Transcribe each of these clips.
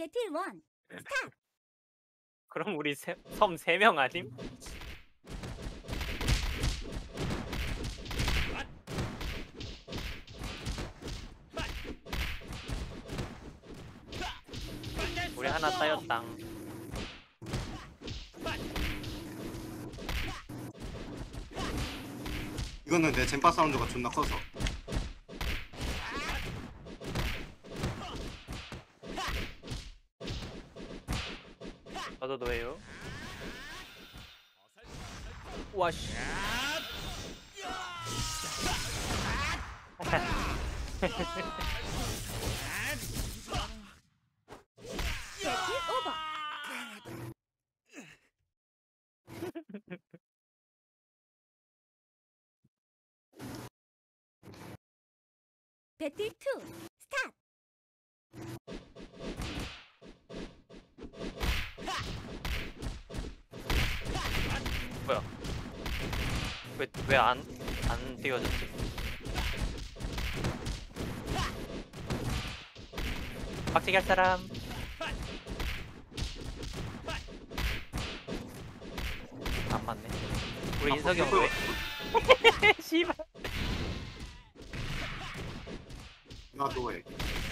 배틀 1 스타트. 그럼 우리 섬 3명 아님? 우리 하나 따였당. 이거는 내 젠파 사운드가 존나 커서. 저도 노예요. 와씨. 배틀 오버. 배틀 2 스타트. 뭐야? 왜 안 띄워졌지? 박치기 할 사람. 안 맞네. 우리 인석이 형 왜? 씨발. 나 노예.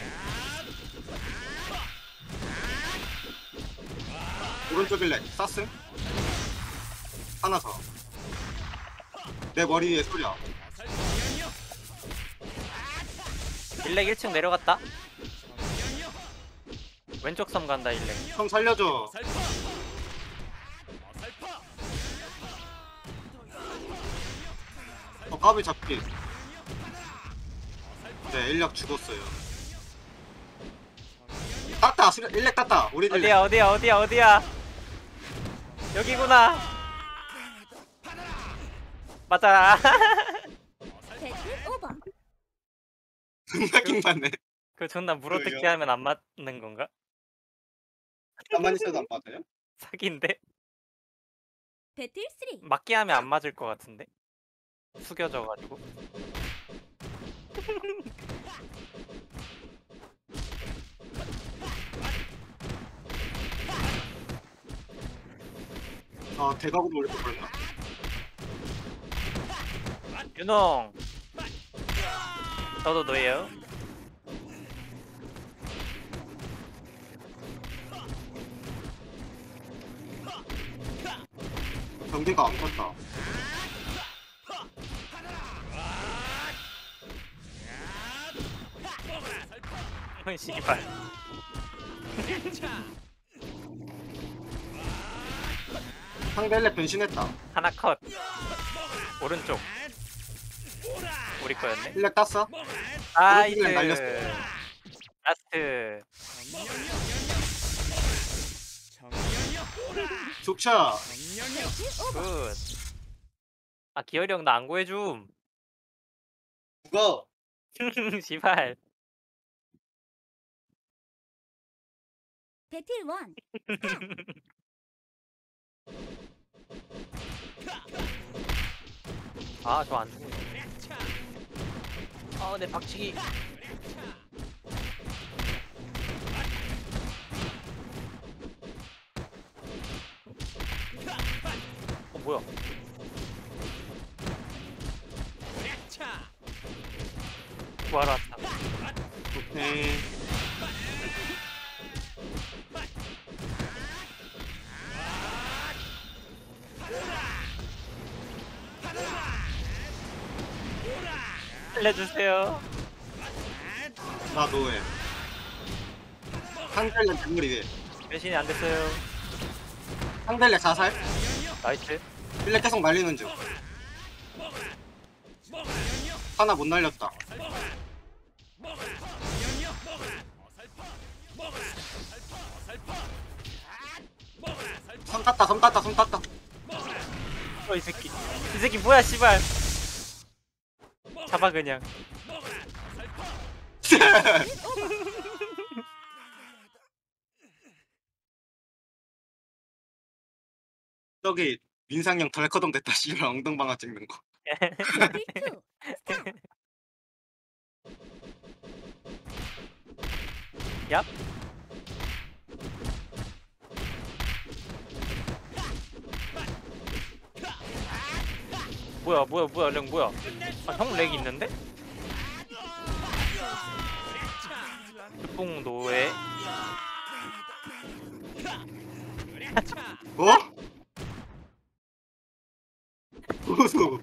오른쪽 일렉 쐈음? 하나 더. 내 머리 위에 소리야. 일렉 1층 내려갔다. 왼쪽 섬 간다 일렉. 형 살려줘. 까비 잡기. 네, 인력 죽었어요. 땄다. 일렉 땄다. 우리들. 어디야? 여기구나. 맞아. 배틀 오버. 존나 킹받네. 그 존나 물어뜯기 하면 안 맞는 건가? 가만히 있어도 안 맞아요? 사기인데? 배틀 3 맞기 하면 안 맞을 것 같은데? 숙여져가지고. 아, 대각으로 올릴 걸 그랬나? 윤홍. 저도 노예요. 경계가 안 컸다. 씨발. 상대 일렉 변신했다. 하나 컷. 오른쪽. 우리 거였네. 일렉 땄어? 나이스. 오른쪽에 날렸어. 라스트. 좋차. 굿. 아 기열이 형 나 안 구해줌. 누가? 씨발. 배틀 1 아 저 안 죽네. 내 박치기. 뭐야? 구하러 왔다. 오케이. 살려주세요. 나 노예. 상대 일렉 정글 위에. 변신이 안 됐어요. 상대 일렉 자살. 나이스. 일렉 계속 날리는 중. 하나 못 날렸다. 섬 땄다. 이 새끼 뭐야 씨발. 잡아 그냥. 저기 민상형 덜커덩 됐다. 씨발 엉덩방아 찍는 거. 배틀 2 스타트. 얍. 뭐야 렉 뭐야? 아 형 렉 있는데? 뽕 노예. 어? 고소.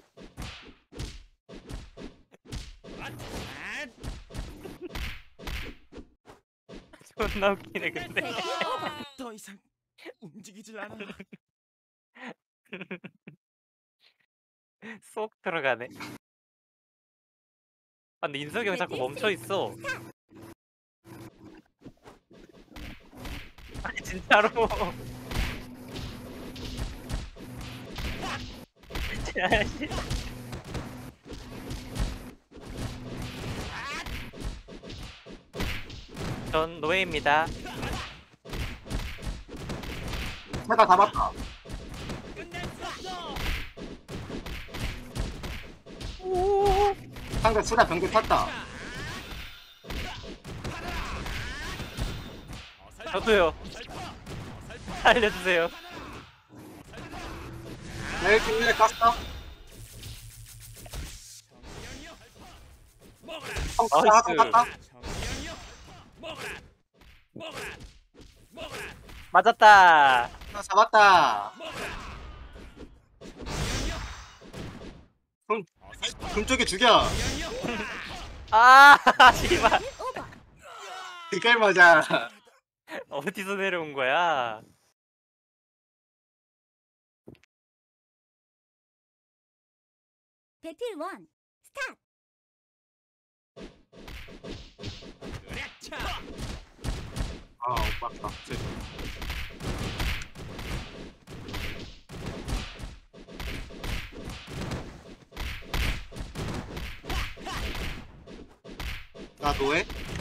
존나 웃기네 근데. 배틀 오버. 더 이상 움직이질 않아. 쏙 들어가네. 아 근데 인석이 형 자꾸 멈춰 있어. 아니 진짜로. 아씨. 전 노예입니다. 내가 잡았다. 상대 수다 병기 탔다. 저도요. 알려주세요. 내 1킬 깠어. 나이스. 깠다. 맞았다. 잡았다. 금쪽에 죽여. 아 씨발. 배틀 오버. 그걸 맞아. 어디서 내려온 거야? 배틀 1 스타트. 아, 맞다. 나 노예?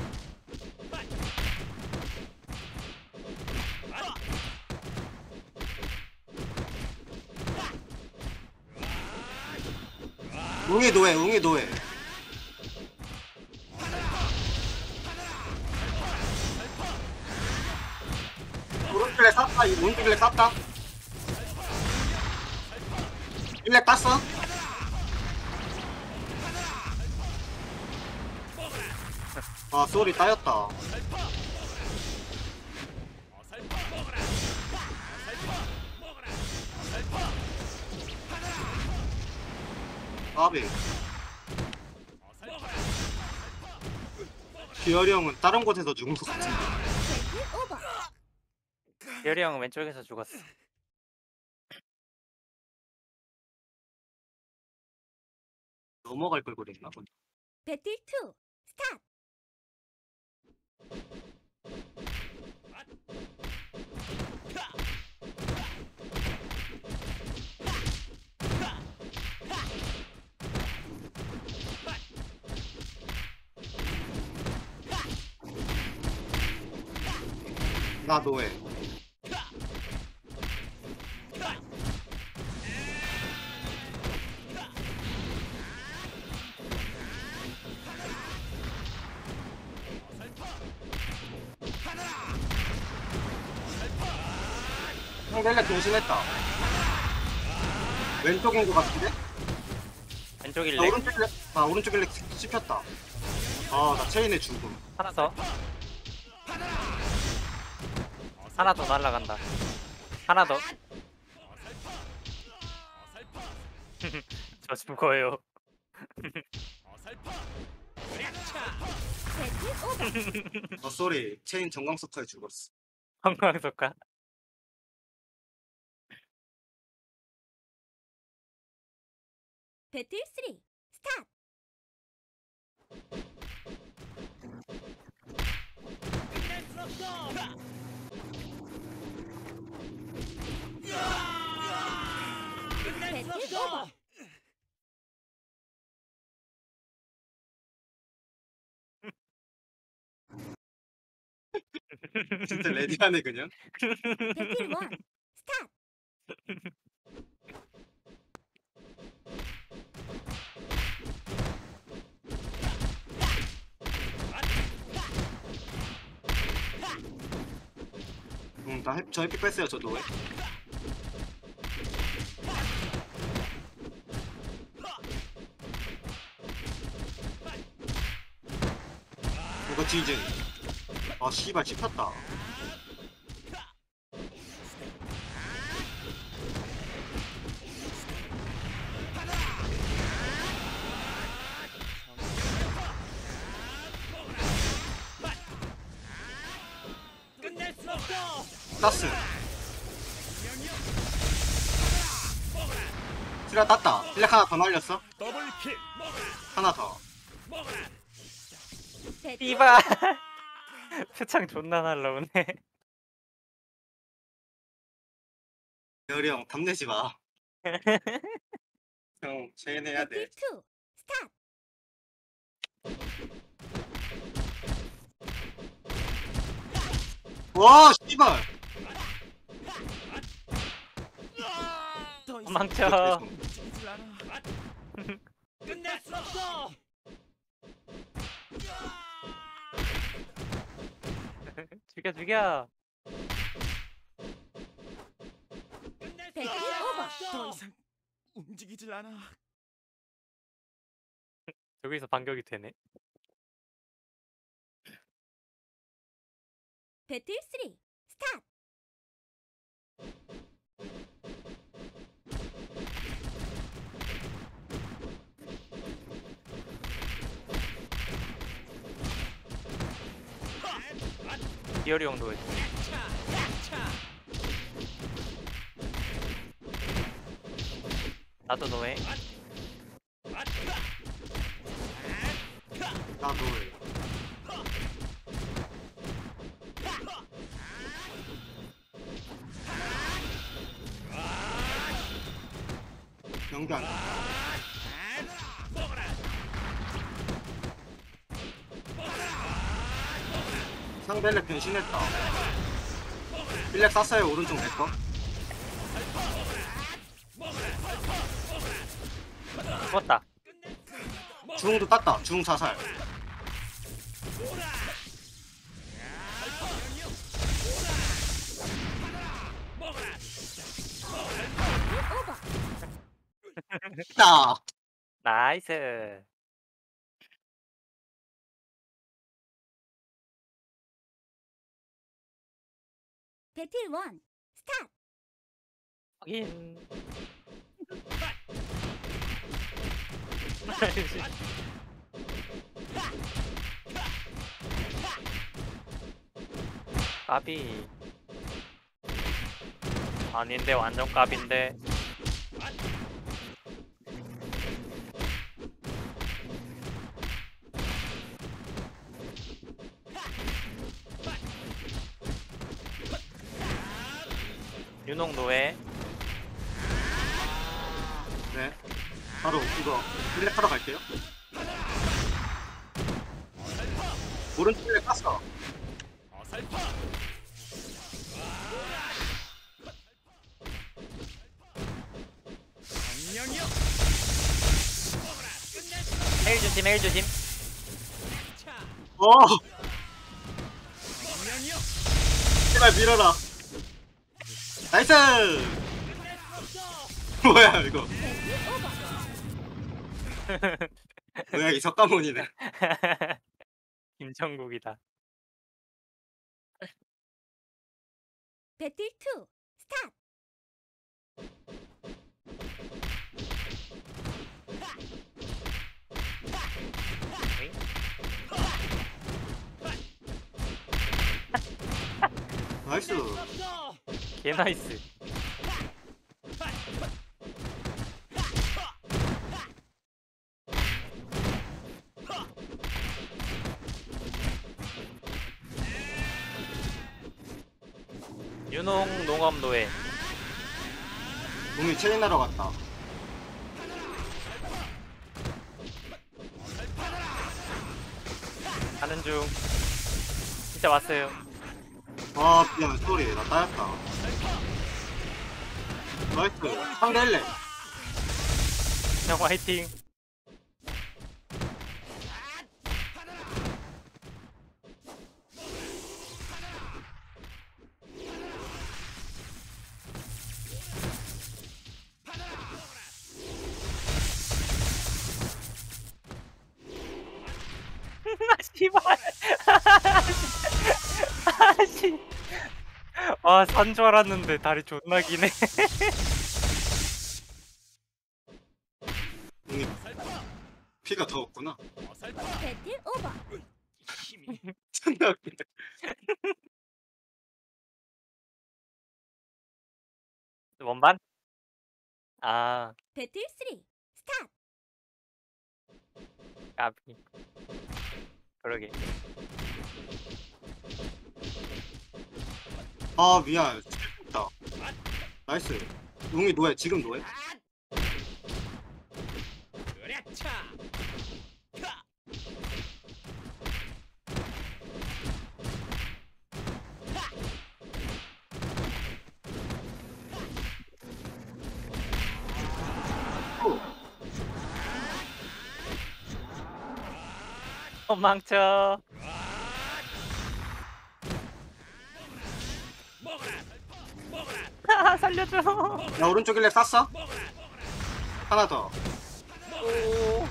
웅이 노예, 웅이 노예. 오른쪽에 쌌다, 이 오른쪽에 쌌다. 일렉 땄어? 아, 쏘리 따였다. 아비. 기열이 형은 다른 곳에서 죽은 것 같은데. 배틀 오버. 열이 형 왼쪽에서 죽었어. 넘어갈 걸 그랬나 보네. 배틀 2 스타트. 나 노예. 상대가 조심했다. 왼쪽인 것 같은데? 왼쪽 나 일렉 오른쪽 일렉, 나 오른쪽 일렉 씹혔다. 아, 나 체인의 죽음. 하나 더. 하나 더 날라간다. 하나 더. 저 죽어요. 배틀 오버. 쏘리. 체인 정광석화에 죽었어. 황광석가. 배틀 3 스타트. 배틀 오버. 진짜 레디하네 그냥. 배틀 1 스타트. 저 햇빛 뺐어요 저도. 시즌. 아 씨발 씹혔다. 끝낼 수 없어. 땄스. 트라 땄다. 필렉 하나 더 날렸어. 더블킬. 하나 더. 배틀 띠바. 표창 존나 날라오네. 여리 형 탐내지 마. 형 체인해야 돼. 배틀 2 스타트. 와 씨발. 더 이상 망쳐. 움직이질 않아. 끝낼 수 없어. 죽여 죽여. 끝낼 수 배틀 없어. 오버. 더 이상 움직이질 않아. 여기서 반격이 되네. 배틀 3 스타트. 기어리 형도 나도 너해. 나도. 연기 안 돼. 상벨렉 변신했다. 필렉 쐈어요. 오른쪽 내꺼. 죽었다. 중도 땄다. 중 사살. 배틀 오버. 딱. 나이스. 배틀 1 스타트. 확인. 까비. 아닌데 완전 까비인데. 윤홍 노예. 네. 바로 이거 필렉 하러 갈게요. 오른쪽 필렉 깠어. 어설퍼. 정령이여. 헬 조심 헬 조심. 어. 정령이여. 제발 밀어라. 나이스. 뭐야 이거. 뭐야 이 석가모니네. 김천국이다. 배틀 2 스타트. 나이스. 개 나이스. 윤홍 농업 노예. 동이 체인하러 갔다. 가는 중. 진짜 왔어요. 아 미안 쏘리 나 따였다. 나이스. 상대 헬레. 형 화이팅. 씨발. 아씨. 아, 산 줄 알았는데 다리 존나 기네. 피가 더 없구나. 어설퍼. 배틀 오버. 힘이. 존나 웃기네. 원반? 아, 배틀 3. 스타트. 까비. 그러게. 아 미안. 잘못했다. 나이스. 용이 노예 지금 노예? 으랴차. 카. 도망쳐. 먹어라. 먹어라. 아, 살려줘. 나 오른쪽 일렉 쐈어? 하나 더. 오.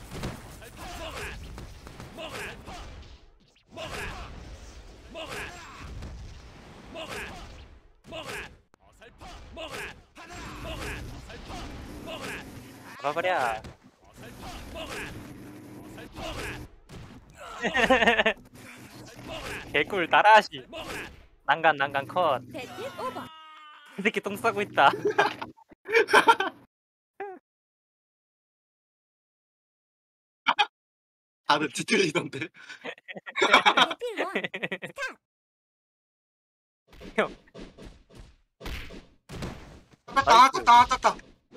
어설퍼. 먹어라. 먹어라. 어설퍼. 먹어라. 잡아버려. 어설퍼. 먹어라. 어설퍼. 개꿀 따라하시. 먹어라. 난간 컷. 배틀 오버. 이 새끼 똥 싸고 있다. 다들 뒤틀리던데. 배틀 1. 스타트. 형. 땄다.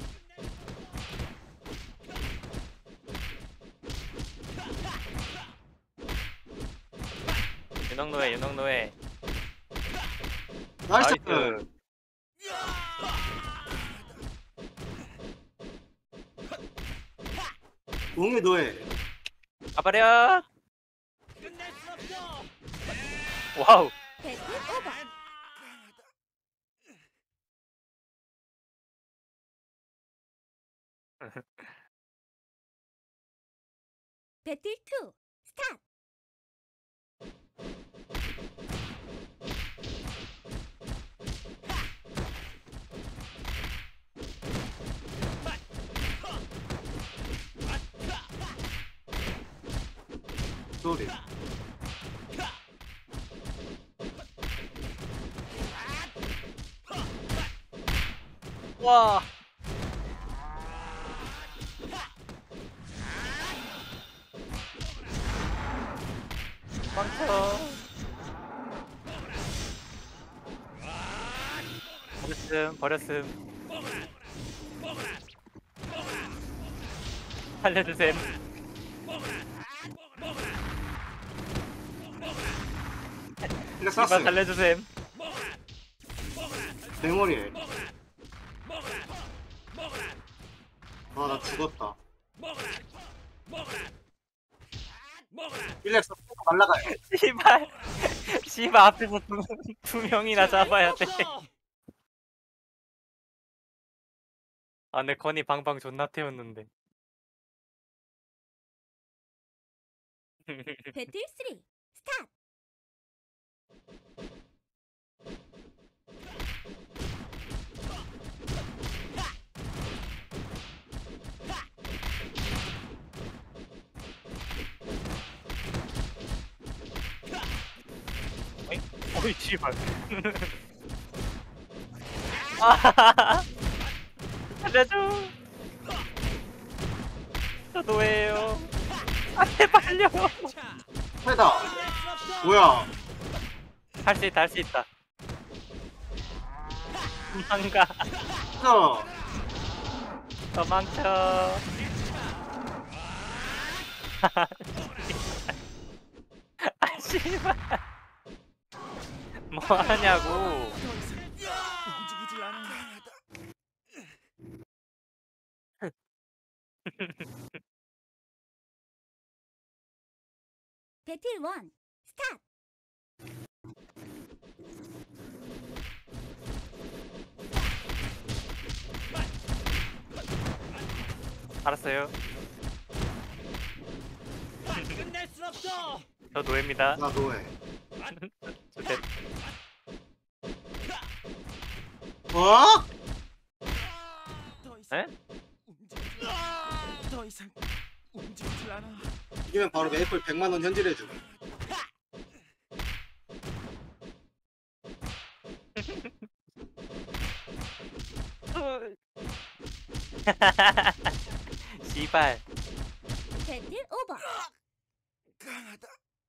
윤홍노예. 나이스. 나이스. 용이 노예. 가버려. 끝낼 수 없어. 와우. 배틀 오버. 배틀 2. 스타트. 소리. 와. 망쳐. 버렸음. 살려주셈. 일렉 이만 쐈어. 살려주셈. 내 머리에. 아 나 죽었다. 일렉 쐈고 날라가요. 씨발 앞에서 두 명이나 잡아야 돼. 아, 내 건이 방방 존나 태웠는데. 배틀 3. 스타트. 어이 씨발. 아, 살려줘. 저 노예요. 아, 제발요. 해다. 뭐야? 할 수 있다. 도망가. 저 도망쳐. 아, 씨발. 뭐 하냐고. 움직이질 않아. 배틀 1. 스타트. 알았어요. 끝낼 수 없어. 저 노예입니다. 나 노예. 저 어? 더 이상 에? 더 이상 움직이질 않아. 이기면 바로 메이플 100만 원 현질해주고. 씨발. 배틀 오버. 강하다.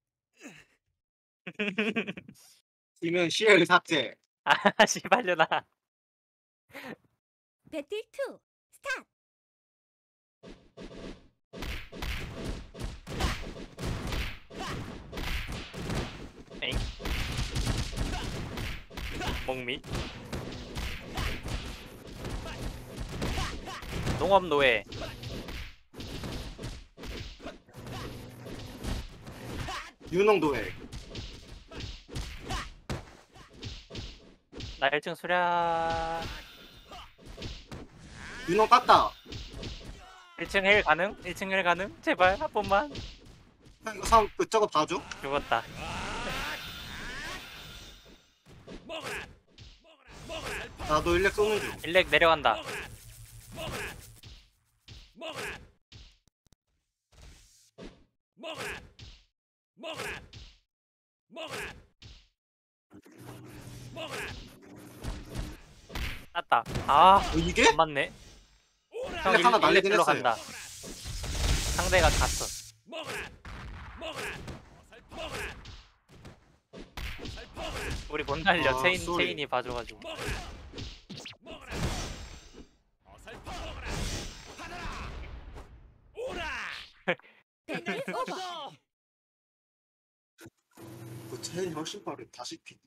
지면 CL 삭제. 아 씨발려나. 배틀 2. 스타트. 엥. 목미. 농업노예. 유농도회. 나 1층 수랴. 유농 깠다. 1층 헬 가능? 1층 헬 가능? 제발 한 번만. 형, 이거 사람 그 저거 봐줘. 죽었다. 먹어라. 먹어라. 나도 일렉 쏘는 중. 일렉 내려간다. 먹어라. 먹어라. 먹어라. 먹어라. 먹어라. 먹어라. 땄다. 아, 이게? 안 맞네. 오라. 형 일렉 하나 날리긴 일로 했어요. 간다. 상대가 갔어. 먹어라. 먹어라. 먹어라. 우리 못 날려. 아, 체인 쏘리. 체인이 봐줘가지고. 먹어라. 먹어라. 어설퍼 먹어라. 받아라. 오라. 배틀 오버. 너. 그 체인이 훨씬 빠르. 다시 피.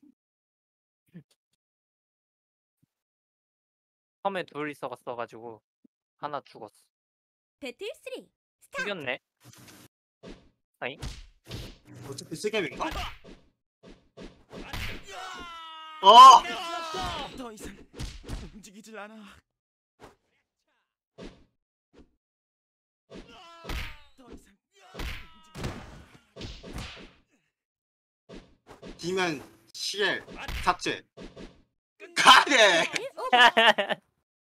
처음에 둘 있어가지고 하나 죽었어. 배틀 3. 스타트. 죽였네. 어차피 쓰겜인가? 야! 어! 더 이상 움직이질 않아. 더 이상 D면 CL 삭제. 가네. 배틀 오버.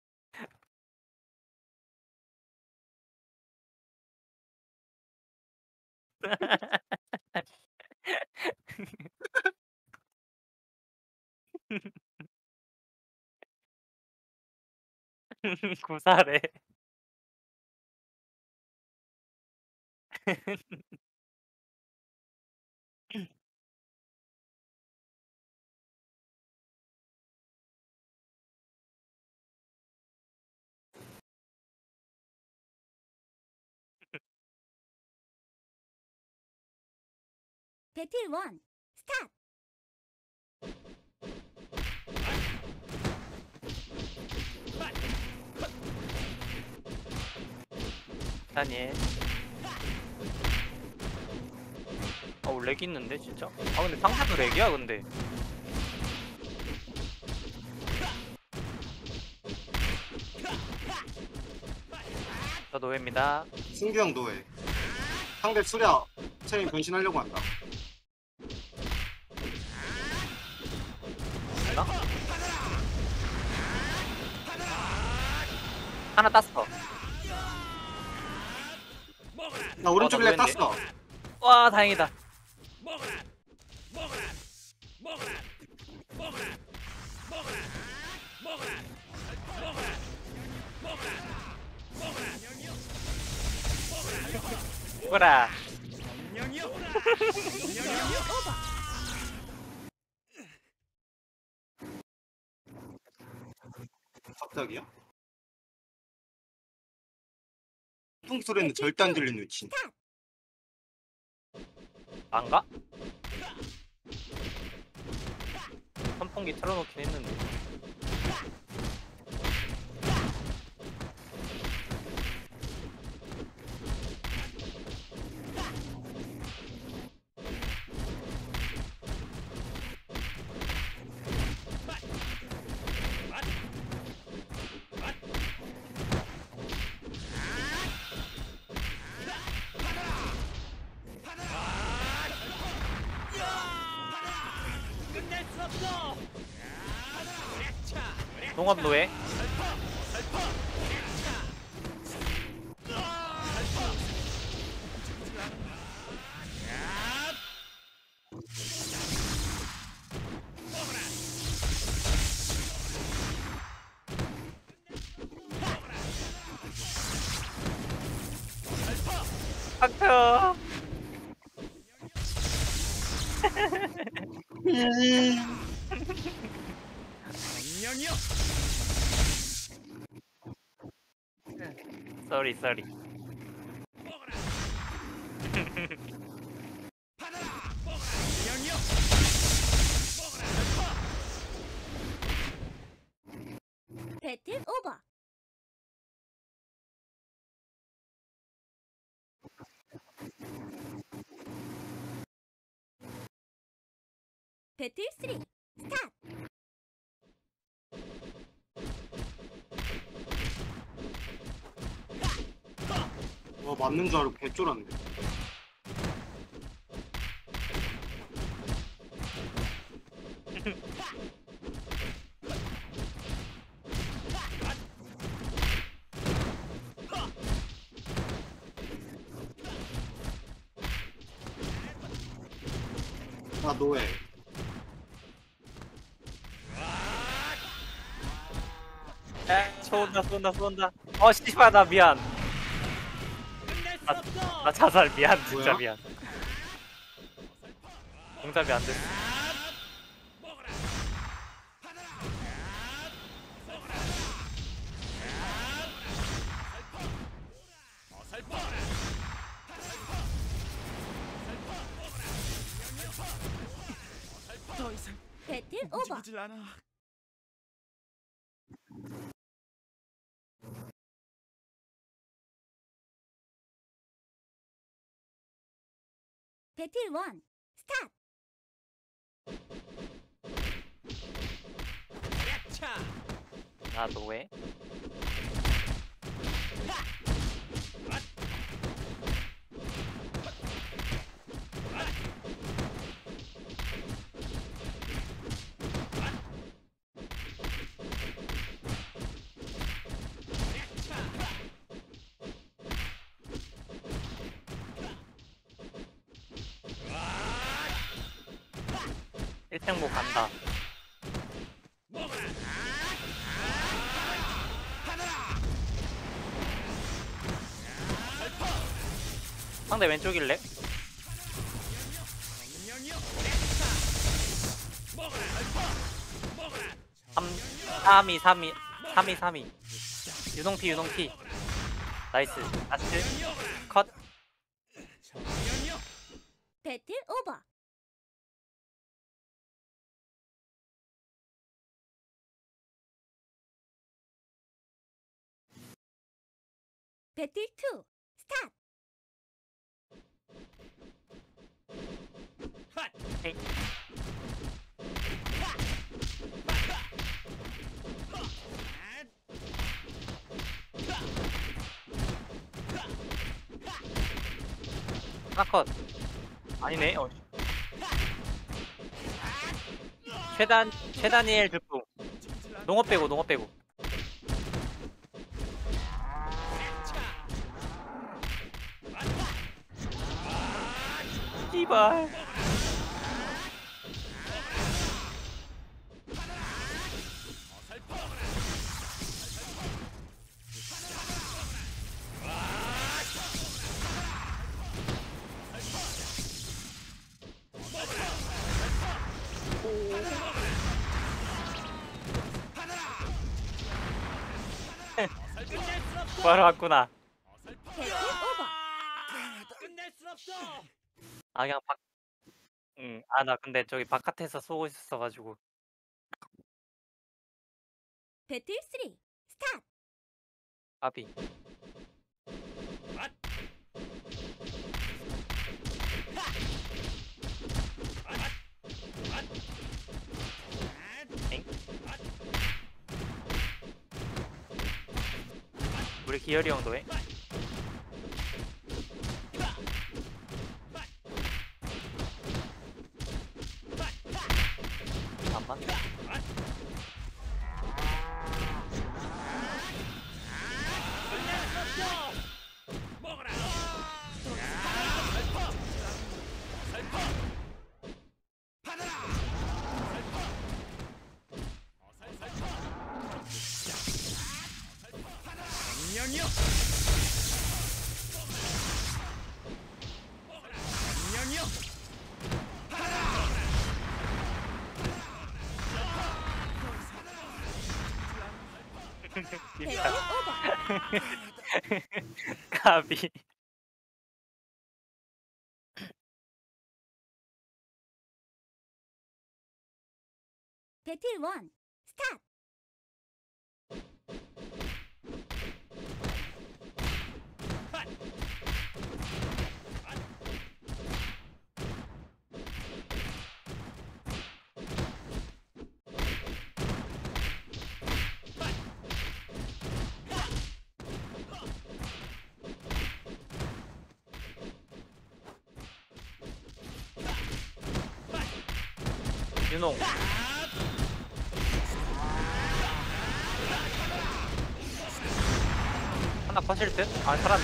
구사래. 배틀 1. 스타트. 다니엘. 렉 있는데 진짜? 아 근데 상대도 렉이야 근데. 저 노예입니다. 승규형 노예. 상대 수랴 체인 변신하려고 한다. 나? 하나 땄어. 나 오른쪽 어, 나 일렉 노예인데? 땄어. 와 다행이다. 먹어라. 먹어라. 먹어라. 먹어라. 먹어라. 먹어라. 먹어라. 먹어라. 먹어라. 죽어라. 명령이요. 배틀 오버. 갑자기요? 풍 소리는 절대 안 들리는 위치. 안 가? 선풍기 틀어놓긴 했는데. 끝낼 수 없어. 농업 노예. 닥쳐. 명령이요. 쏘리 쏘리. 먹어라. 받아라. 먹어라. 명령이요. 먹어라. 배틀 오버. 배틀 3 스타트. 와 맞는 줄 알고 개쫄았네. 나 노예. 쏜다. 씨발 나 미안. 끝낼 수 아, 없어. 나 자살 미안 진짜 뭐야? 미안. 공답이 안 됐어. 먹어라. 받아라. 먹어라. 어설퍼. 더 이상 배틀 오버. 움직이질 않아. 배틀 1 스타트. 야차. 나 노예. 일탱모 간다. 먹어라. 상대 왼쪽일래? 명령이요. 먹어라. 먹어라. 3-2 유농피 나이스 컷. 명령이요. 배틀 오버. 배틀 2 스타트. 핫. 에이. 하나 컷. 아니네. 최다니엘 줄풍. 농업 빼고 씨발. 바로 왔구나. 배틀 오버. 끝낼 수 없어. 아 그냥 아 나 근데 저기 바깥에서 쏘고 있었어가지고. 배틀 3 스타트. 아비. 우리 기열이 형도 해? 안 맞네. 정령이여. 정령이여. 배틀 진짜 오버. 까비. 배틀 1 스타트. 윤홍. 하나 퍼실 듯? 아 살았네.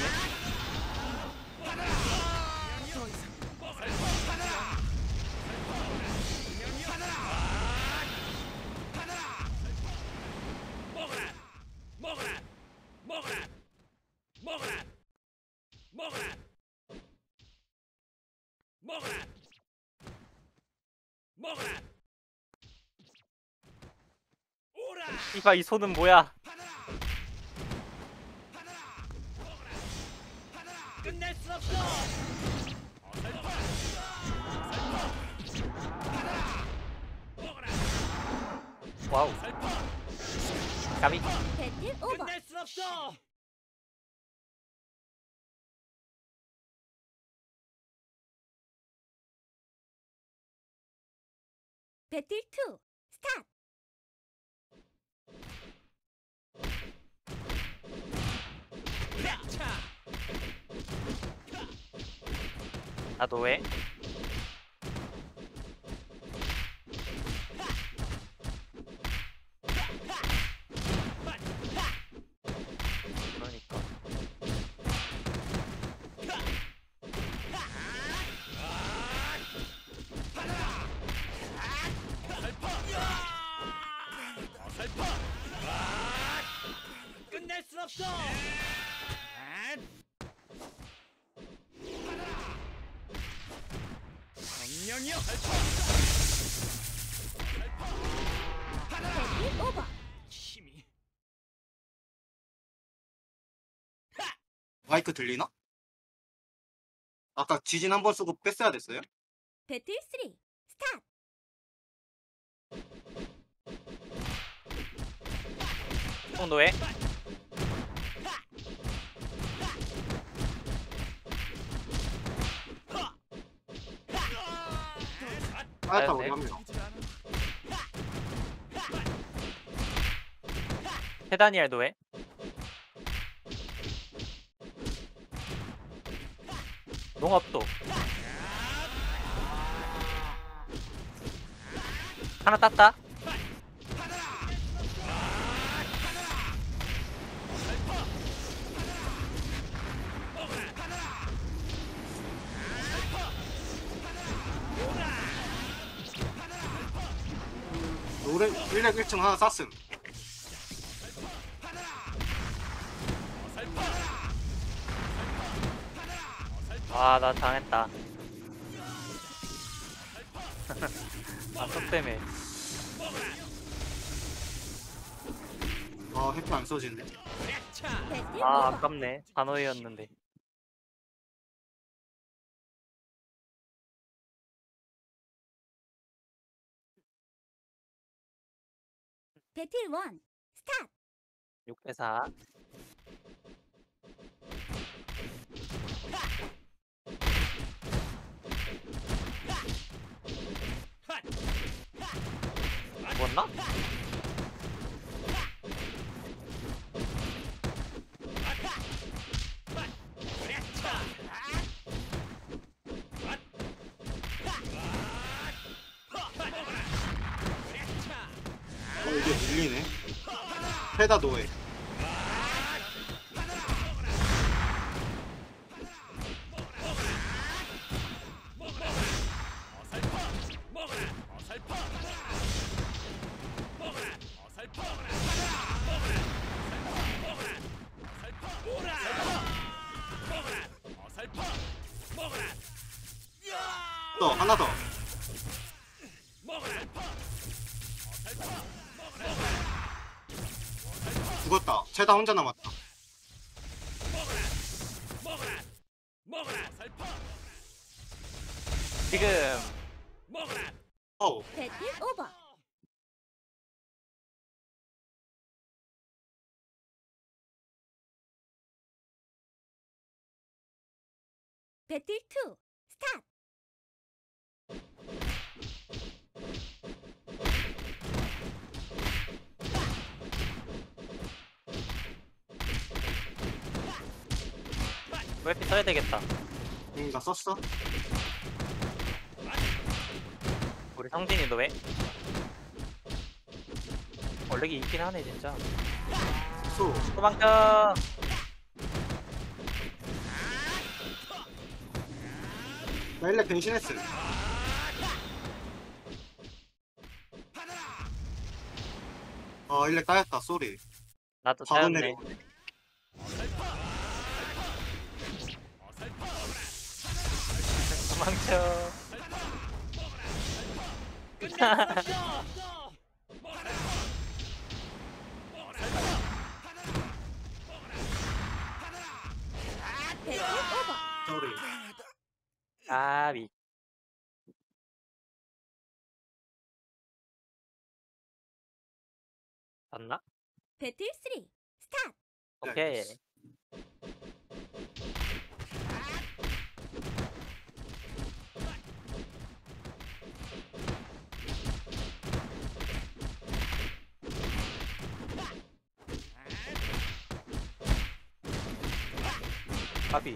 먹어라. 먹어라. 먹어라. 먹어라. 먹어라. 먹어라. 먹어라. 오라. 이봐 이 손은 뭐야? 끝낼 수 없어. 먹어라. 와우. 까비. 배틀 오버. 끝낼 수 없어. 배틀 2 스타트. 차. 나도 왜? 그러니까. 어설퍼. 끝낼 수 없어. 정령이여. 배틀 오버. 힘이. 마이크 들리나? 아까 지진 한 번 쓰고 뺐어야 됐어요? 배틀 3 스타트. 너 왜? 빠졌다 네. 우리 한 명. 헤다니엘 너 왜? 농업도 하나 땄다. 노래 1렙 1층 하나 쐈음. 아 나 당했다. 아속 때문에. 아 해프 안 써지네. 배틀 아 오버. 아깝네. 단호이였는데. 배틀 1 스타트. 6대 4. 죽었나? 이게 밀리네. 페다 노예. 더 하나 더. 죽었다. 최다 혼자 남았다. 지금 어우. 배틀 오버. 배틀 2 스타트. 웹피 써야 되겠다. 나 썼어? 우리 성진이 너 왜? 원래기 있긴 하네 진짜. 쏘. 도망쳐. 나 일렉 변신했음. 일렉 따였다. 쏘리. 나도 바로 짜였네. 내려. 도망쳐. 배틀 오버. 쏘리. 아비. 맞나? 배틀 3 스타트. 오케이. 아비.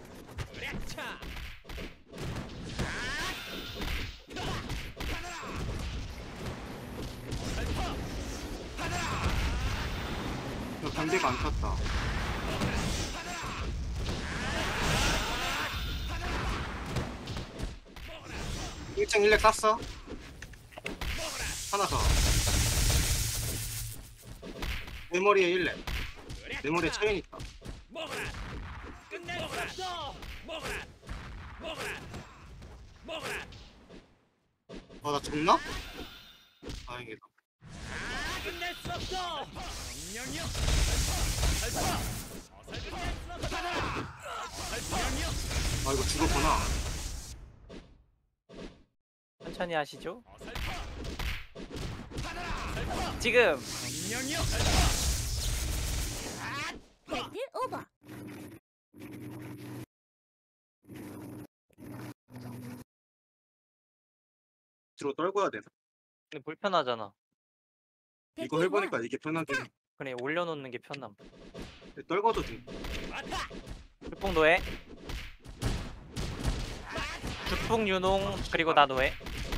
저 반대가 안 탔다. 일층 일렉 쐈어? 하나 더. 내 머리에 일렉. 내 머리에 체인 있다. 끝낼 수 없어. 나 죽나? 다행이다. 끝낼 수 없어. 명령이요. 어설퍼. 끝낼 수 없어. 명령이요. 이거 죽었구나. 천천히 하시죠. 어설퍼. 지금 명령이요. 배틀 오버. 뒤로 떨궈야 돼. 근데 불편하잖아. 이거 배틀 해보니까 1 이게 편하게. 그래 올려놓는 게 편함. 떨궈도 돼. 죽풍 노예. 죽풍 유농 그리고 나 노예.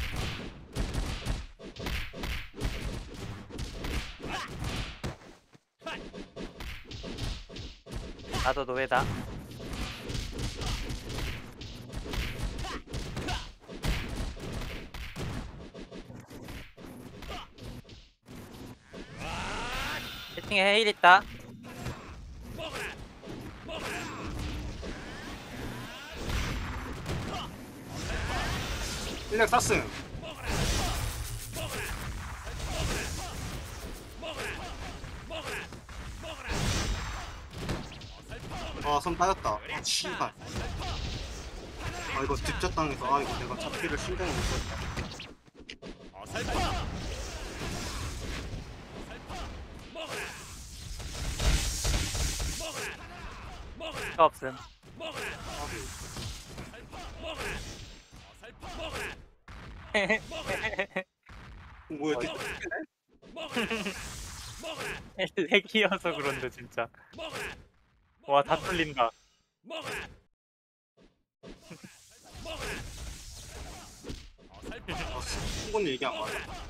나도 노예다. 채팅에 헤일 있다. 일렉 쐈음. 손 빠졌다. 씨발. 이거 뒷젖당해서 이거 내가 잡기를 신경을 못 썼다. 어설퍼. 가 없음. 뭐야 이렇게 렉이어서 그런데 진짜. 와 다 뚫린다. 충분히 얘기 안 맞아.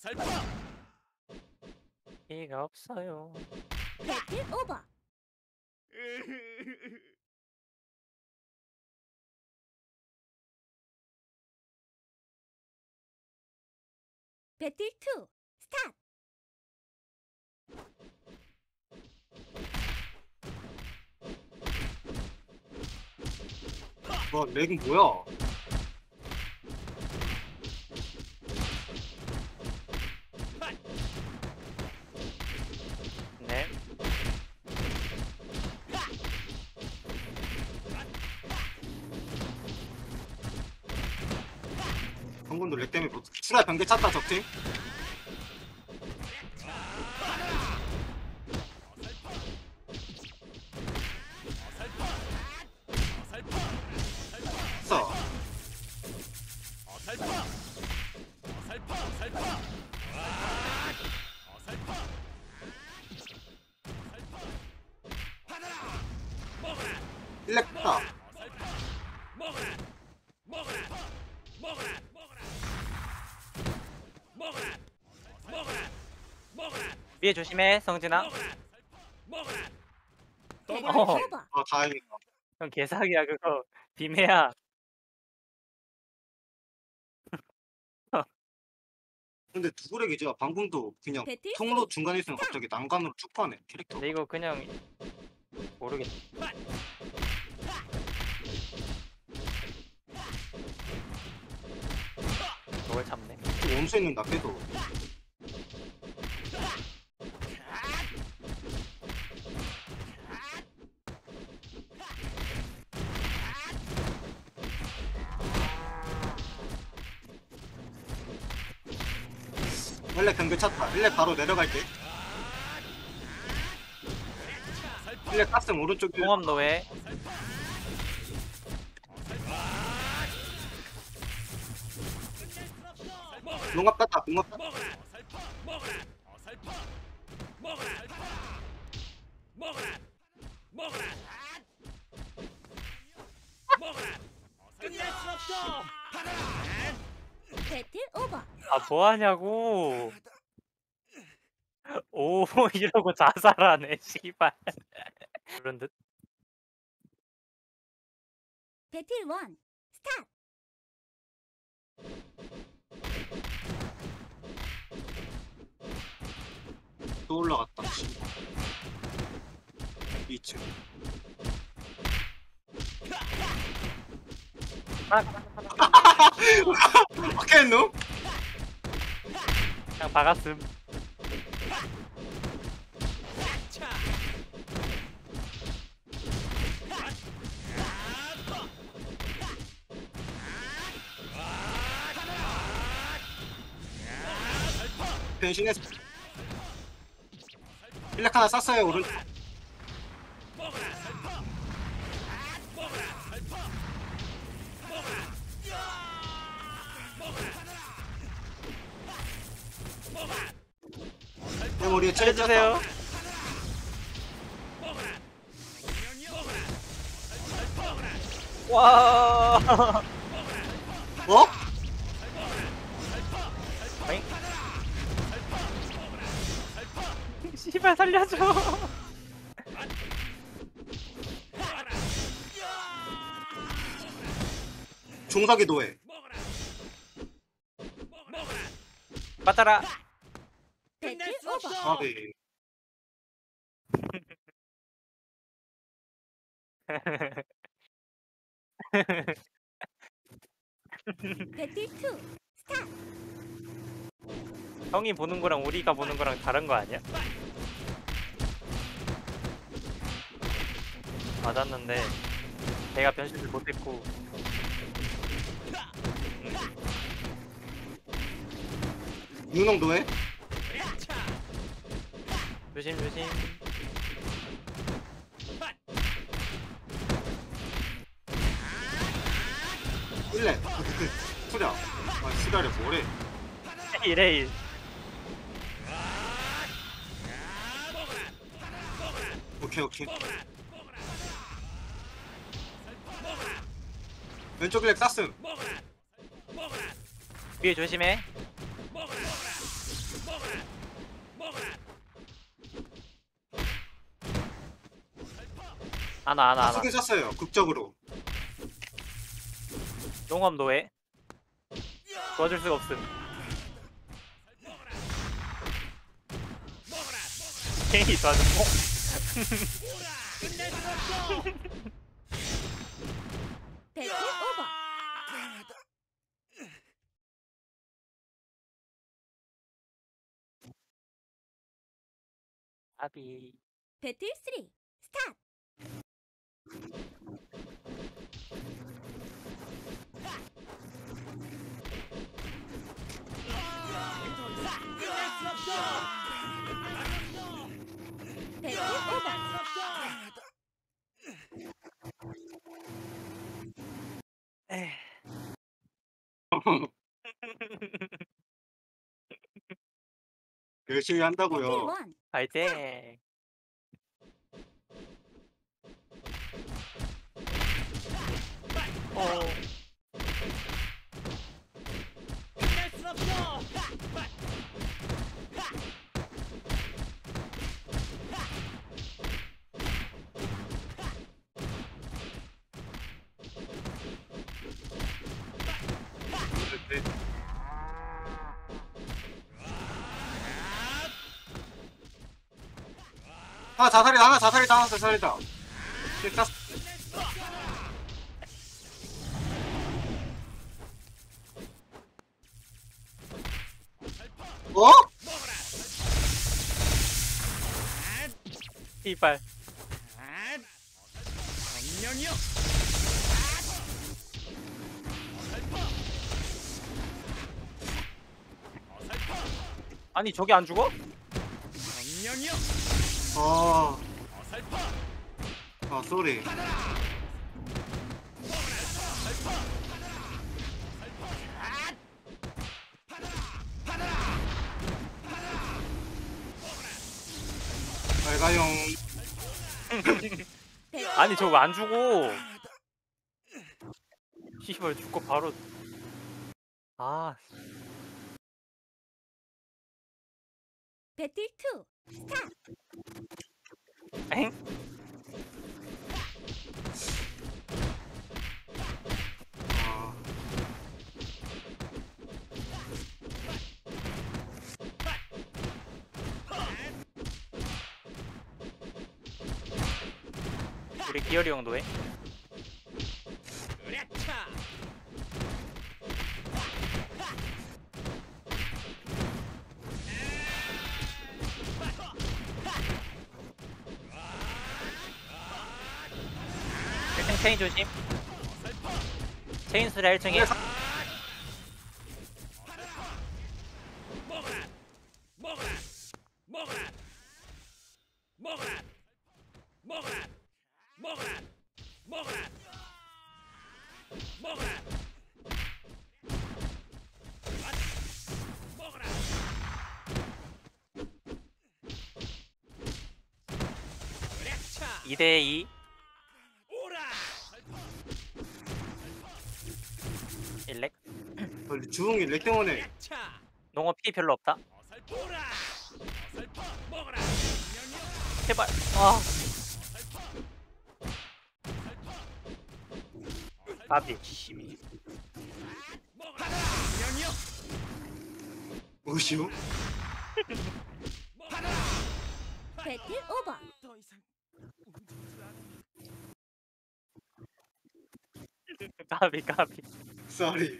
어설퍼. 기회가 없어요. 배틀 오버. 배틀 2 스타트. 와 렉은 뭐야? 네. 방금도 렉 때문에 추가 변개 찼다 적팀. 써. 어설퍼. 어설퍼. 어설퍼. 어설퍼. 받아라. 먹어라. 일렉다. 어설퍼. 먹어라. 먹어라. 먹어라. 먹어라. 먹어라. 먹어라. 먹어라. 위에 조심해, 성진아. 먹어라. 먹어라. 배틀 어. 오버. 아 다행이다. 형 개사기야 그거. 비매야. 근데 두구렉이죠. 방금도 그냥 배틀 통로 중간에 있으면 갑자기 난간으로 쭉 가네 캐릭터. 근데 이거 그냥 모르겠. 저걸 참네. 원수 있는 낙해도 일렉 변개 찼다. 일렉 바로 내려갈게. 일렉 가슴 오른쪽에 통합 노예. 농압 땄다. 농압 땄다. 먹어라. 어설퍼. 먹어라. 어설퍼. 먹어라. 먹어라. 먹어라. 먹어라. 끝낼 수 없어. 받아라. 배틀 오버. 아 뭐하냐고. 오 이러고 자살하네 씨발. 그런 듯. 배틀 1 스타트. 또 올라갔다. 2층. 박혀있노? 그냥 박았음. 변신했어. 일렉 하나 쐈어요. 오른쪽. 내 머리에 찔렸다. 해주세요. 와. 어? 어잉? 씨발 살려줘. 종사기 도해. 맞아라. 배틀 오버. 아, 네. 배틀 2 스타트. 형이 보는 거랑 우리가 보는 거랑 다른 거 아니야? 맞았는데 내가 변신을 못했고. 윤홍 도해. 조심 조심. 일렉. 투ля. 아, 시가래 뭐래. 이래. 오케이, 오케이. 왼쪽 일렉 쐈음. 위에 조심해. 하나. 쓰긴 썼어요. 극적으로. 용암 노예. 도와줄 수가 없음. 괜히 도와줘. 끝낼 수 없어. 배틀 오버. 아비. 배틀 3. 스타트. 끝낼 수 없어. 배틀 오버. 에이. 열심히 배틀 한다고요. 1. 파이팅. 끝낼 수 없어. 하나 자살이다. 하나 자살이다. 하나 자살이다. 됐다. 어? 이발. 정령이여. 아니 저게 안 죽어? 정령이여. 아, 어설퍼. 아, 쏘리. 빨가용. 아니 저거 안 죽어. 씨발 죽고 바로. 아. 배틀 2. 스타트. 엥? 아, 우리 기열이 형도 해? 으랴차. 체인 조심. 체인 수리 1층에. 먹어라. 먹어라. 먹어라. 먹어라. 먹어라. 먹어라. 먹어라. 먹어라. 먹어라. 2대2. 오라. 1렉. 빨리 주웅이 렉 때문에. 으랴차. 농어 피 별로 없다. 오라. 어설퍼. 먹어라. 정령이여. 제발. 아. 나비. 먹어라. 정령이여. 무시오? 먹어라. 배틀 오버. 더 이상 움직이지 않아. 까비. 쏘리.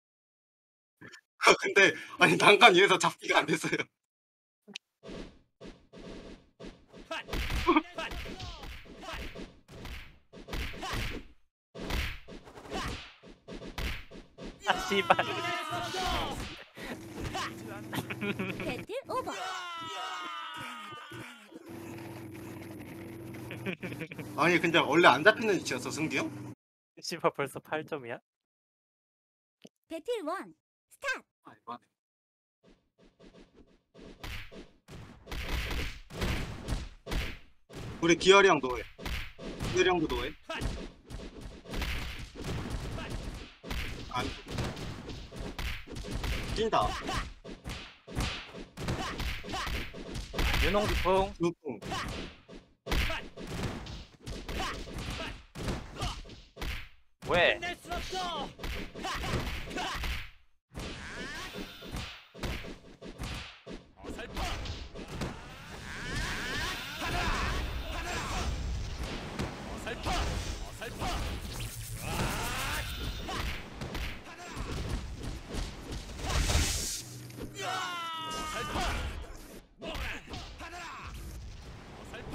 근데 아니 난간 위에서 잡기가 안 됐어요. 핫! 핫! 아 씨발. 배틀 오버. 아니 근데 원래 안 잡히는 위치였어 승기 형? 씨발 벌써 8점이야? 배틀 1. 스타트. 아 이거 우리 기열이 형 노예. 기열이 형도 노예. 안 뛴다. 윤홍기풍. 유풍. 왜? 끝낼 수 없어. 어설퍼. 어설퍼. 어설퍼. 어설퍼. 먹어라. 어설퍼.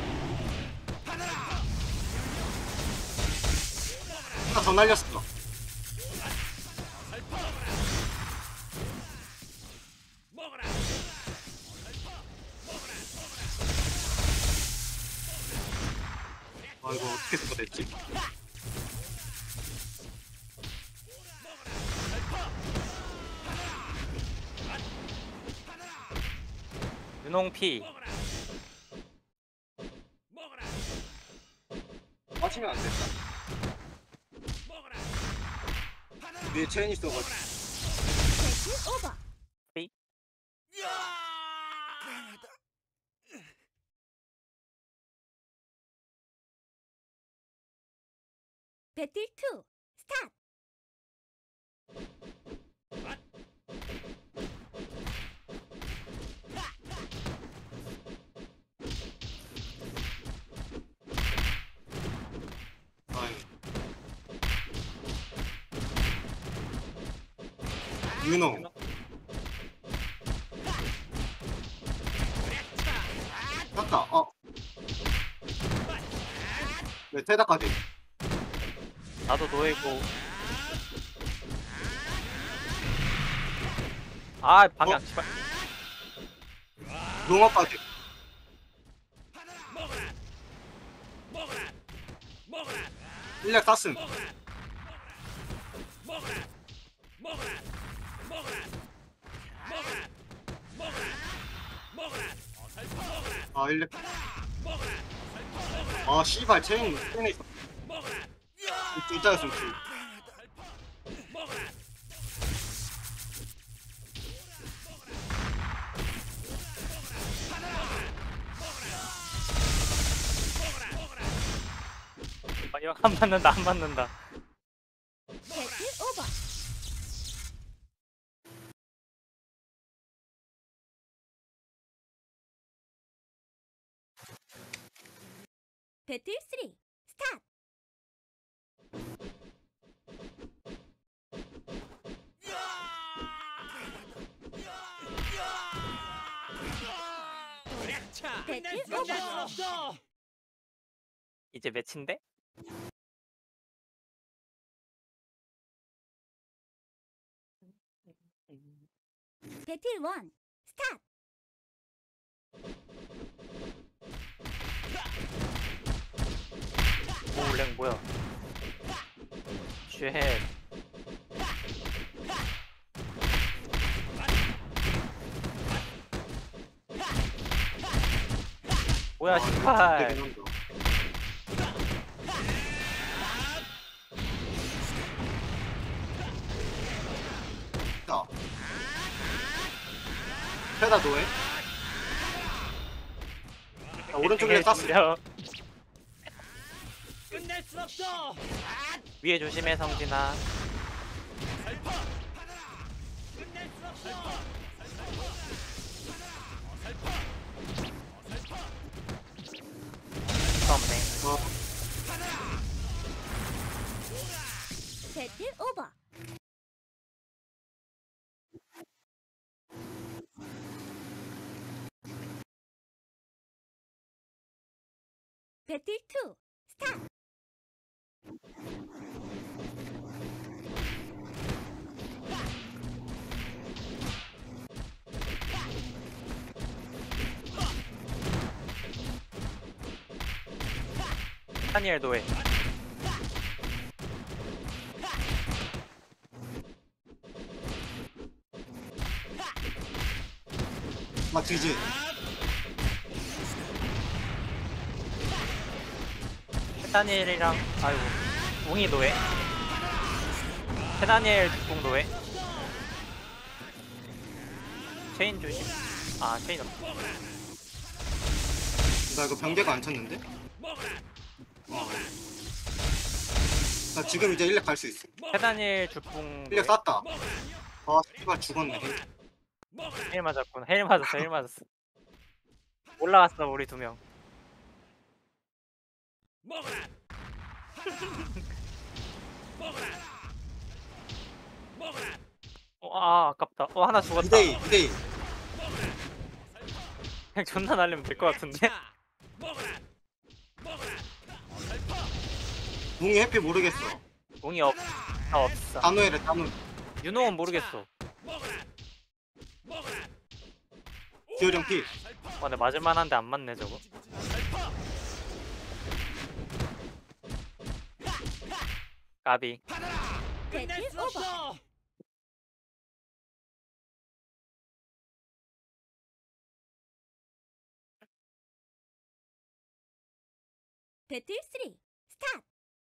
하나 더 날렸어. 어설퍼. 먹어라. 아 이거 어떻게 그거 됐지? 윤홍피. 먹어라. 빠지면 안 된다. 먹어라. 위에 체인 있어가지고. 배틀 오버. 배틀 2. 스타트. 아이. 윤호. 땄다. 네, 테다까지. 나도 노예고. 아 방향 씨발. 농어까지. 먹어라. 먹어라. 먹어라. 일렉 땄음. 먹어라. 먹어라. 먹어라. 먹어라. 먹어라. 먹어라. 먹어라. 어설퍼. 먹어라. 아 일렉. 먹어라. 아 씨발 체인에 있어. 먹어라. 진짜였으면 지. 먹어라. 아, 이거 안 맞는다 안 맞는다. 배틀 오버. 배틀 3. 스타트. 차. 배틀 끝낼 수 오버. 없어. 이제 매치인데? 배틀 1. 스타트. 오랭 뭐야? 쉣. 뭐야 씨발. 되긴 한다. 자. 테다 노예. 자, 오른쪽에 땄어. 죽여. 끝낼 수 없어. 위에 조심해 성진아. 어설퍼. 끝낼 수 없어. 어설퍼. 어설퍼. 없네. 어, 배틀 오버. 배틀 2. 스타트. 타니엘 노예. 마티즈. 테다니엘이랑 아이고 웅이 노예. 테다니엘 웅 노예. 체인 조심. 아 체인 없. 나 이거 병대가 안 쳤는데? 먹어라. 어. 나 지금 이제 1렙 갈 수 있어. 테다니엘 주풍 1렙 쐈다. 아 씨발 죽었네. 헬 맞았구나. 헬 맞았어. 헬 맞았어. 올라갔어 우리 2명. 먹어라. 먹어라. 먹어라. 아 아깝다. 하나 죽었다. 2대2 2대2. 그냥 존나 날리면 될 것 같은데. 자, 먹어라. 먹어라. 어설퍼. 뭉이 해피 모르겠어. 공이 다 없어. 단호해래 단호. 윤호은 모르겠어. 먹어라. 먹어라. 기어령 피. 근데 맞을만한데 안 맞네 저거. 어설퍼. 까비. 받아라. 끝낼 배틀 수 없어. 배틀 3. 스타트.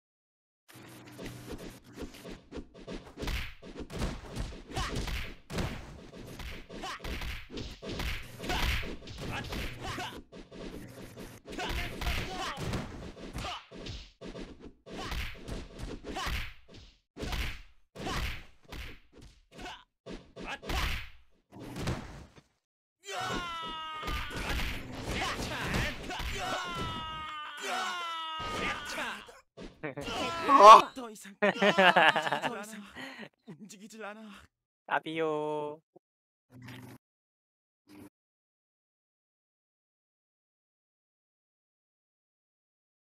배틀 아. 4. 더 이상 움직이질 않아. 까비요.